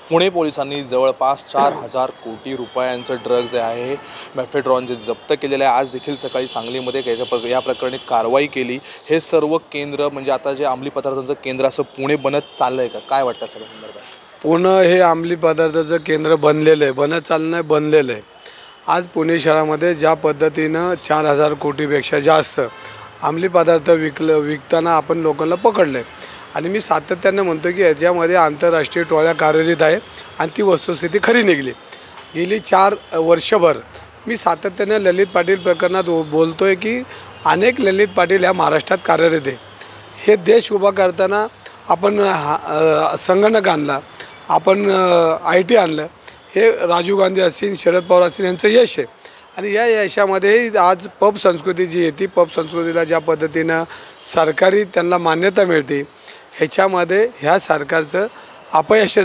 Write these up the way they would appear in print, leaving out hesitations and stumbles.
पुणे पोलिसांनी जवळपास 4,000 कोटी रुपयांचं ड्रग्ज जे आहे मेफेड्रॉन जे जप्त केलेलं आहे। आज देखील सकाळी सांगलीमध्ये या प्रकरणी कारवाई केली। हे सर्व केंद्र म्हणजे आता जे अंमली पदार्थांचं केंद्र असं पुणे बनत चाललंय का, काय वाटतं सगळ्या संदर्भात? पुणे हे अंमली पदार्थाचं केंद्र बनलेलं आहे, बनत चाललं आहे, बनलेलं आहे। आज पुणे शहरामध्ये ज्या पद्धतीनं 4,000 कोटीपेक्षा जास्त अंमली पदार्थ विकताना आपण लोकांना पकडलं आहे आणि मी सातत्याने म्हणतो की याच्यामध्ये आंतरराष्ट्रीय टोळ्या कार्यरत आहे आणि ती वस्तुस्थिती खरी निघली। गेली 4 वर्षभर मी सातत्याने ललित पाटील प्रकरणात बोलतो आहे की अनेक ललित पाटील या महाराष्ट्रात कार्यरत आहे। हे देश उभा करताना आपण संगणक आणला, आपण IT आणलं, हे राजीव गांधी असतील, शरद पवार असतील यांचं यश आहे। आणि या यशामध्ये आज पब संस्कृती जी आहे ती पब संस्कृतीला ज्या पद्धतीनं सरकारी त्यांना मान्यता मिळते, ह्याच्यामध्ये ह्या सरकारचं अपयश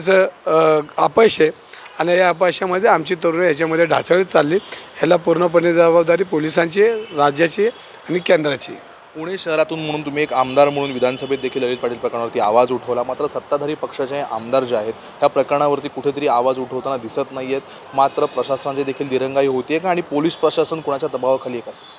आहे आणि या अपयशामध्ये आमची तरुण ह्याच्यामध्ये ढासळत चालली। ह्याला पूर्णपणे जबाबदारी पोलिसांची, राज्याची आणि केंद्राची। पुणे शहरातून म्हणून तुम्ही एक आमदार म्हणून विधानसभेत देखील ललित पाटील प्रकरणावरती आवाज उठवला, मात्र सत्ताधारी पक्षाचे आमदार जे आहेत त्या प्रकरणावरती कुठेतरी आवाज उठवताना दिसत नाही आहेत। मात्र प्रशासनाची देखील दिरंगाई होते का आणि पोलीस प्रशासन कोणाच्या दबावाखाली आहे का?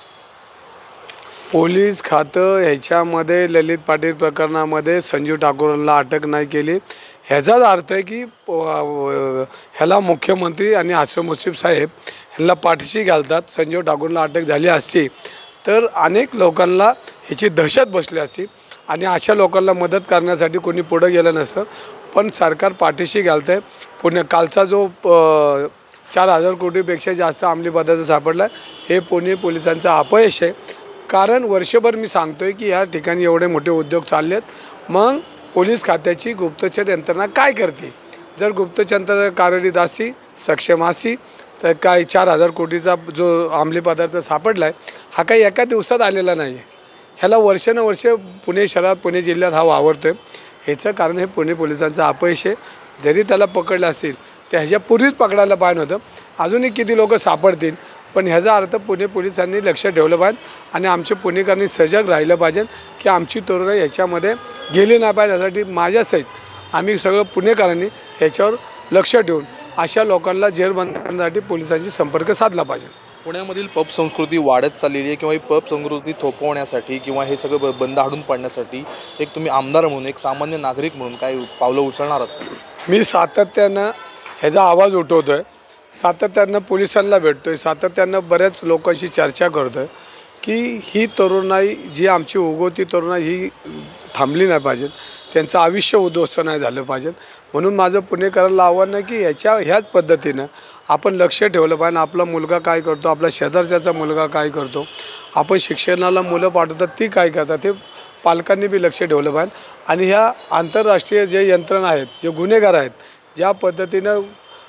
पोलीस खातं ह्याच्यामध्ये ललित पाटील प्रकरणामध्ये संजीव ठाकूरला अटक नाही केली, ह्याचाच अर्थ आहे की ह्याला मुख्यमंत्री आणि आसिफ मुश्रीफ साहेब ह्यांना पाठीशी घालतात। संजीव ठाकूरला अटक झाली असती तर अनेक लोकांना ह्याची दहशत बसली असती आणि अशा लोकांना मदत करण्यासाठी कोणी पुढं गेलं नसतं, पण सरकार पाठीशी घालतं आहे। पुणे कालचा जो 4,000 कोटीपेक्षा जास्त अंमली पदार्थ सापडला हे पुणे पोलिसांचं अपयश आहे। कारण वर्षभर मी सांगतो आहे की या ठिकाणी एवढे मोठे उद्योग चालले आहेत, मग पोलीस खात्याची गुप्तचर यंत्रणा काय करते? जर गुप्तचर यंत्रणा कार्यरत असती, सक्षम असती तर काय 4,000 कोटीचा जो अंमली पदार्थ सापडला आहे हा काही एका दिवसात आलेला नाही आहे। ह्याला वर्षानुवर्ष पुणे शहरात, पुणे जिल्ह्यात हा वावरतो आहे। ह्याचं कारण हे पुणे पोलिसांचं अपयश आहे। जरी त्याला पकडलं असेल तर ह्याच्यापूर्वीच पकडायला पाहिजे होतं। अजूनही किती लोक सापडतील, पण ह्याचा अर्थ पुणे पोलिसांनी लक्ष ठेवलं पाहिजे आणि आमचे पुणेकरांनी सजग राहिलं पाहिजे की आमची तरुण ह्याच्यामध्ये गेली नाही पाहिजे। यासाठी माझ्यासहित आम्ही सगळं पुणेकरांनी ह्याच्यावर लक्ष ठेवून अशा लोकांना जेरबंद करण्यासाठी पोलिसांशी संपर्क साधला पाहिजे। पुण्यामधील पब संस्कृती वाढत चाललेली आहे किंवा ही पब संस्कृती थोपवण्यासाठी किंवा हे सगळं बंद हाडून पाडण्यासाठी एक तुम्ही आमदार म्हणून, एक सामान्य नागरिक म्हणून काय पावलं उचलणार आहात? मी सातत्यानं ह्याचा आवाज उठवतो आहे, सातत्यानं पोलिसांना भेटतो आहे, सातत्यानं बऱ्याच लोकांशी चर्चा करतो आहे की ही तरुणाई जी आमची उगवती तरुणाई ही थांबली नाही पाहिजे, त्यांचं आयुष्य उद्ध्वस्त नाही झालं पाहिजे। म्हणून माझं पुणेकरांना आव्हान आहे की ह्याच पद्धतीनं आपण लक्ष ठेवलं पाहिजे। आपला मुलगा काय करतो, आपला शेजारच्याचा मुलगा काय करतो, आपण शिक्षणाला मुलं पाठवतात ती काय करतात, ते पालकांनी बी लक्ष ठेवलं पाहिजे। आणि ह्या आंतरराष्ट्रीय जे यंत्रणा आहेत, जे गुन्हेगार आहेत, ज्या पद्धतीनं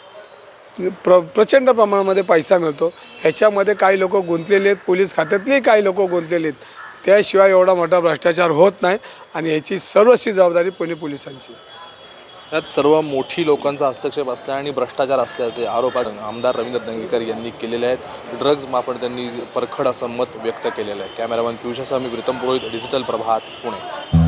प्रचंड प्रमाणामध्ये पैसा मिळतो, ह्याच्यामध्ये काही लोक गुंतलेले आहेत, पोलीस खात्यातले काही लोक गुंतलेले आहेत, त्याशिवाय एवढा मोठा भ्रष्टाचार होत नाही आणि याची सर्वस्वी जबाबदारी पुणे पोलिसांची। यात सर्व मोठी लोकांचा हस्तक्षेप असल्या आणि भ्रष्टाचार असल्याचे आरोप आमदार रवींद्र दंगेकर यांनी केलेले आहेत। ड्रग्ज मापन त्यांनी परखड असं मत व्यक्त केलेलं आहे। कॅमेरामॅन पियुषासह मी प्रीतम पुरोहित, डिजिटल प्रभात, पुणे।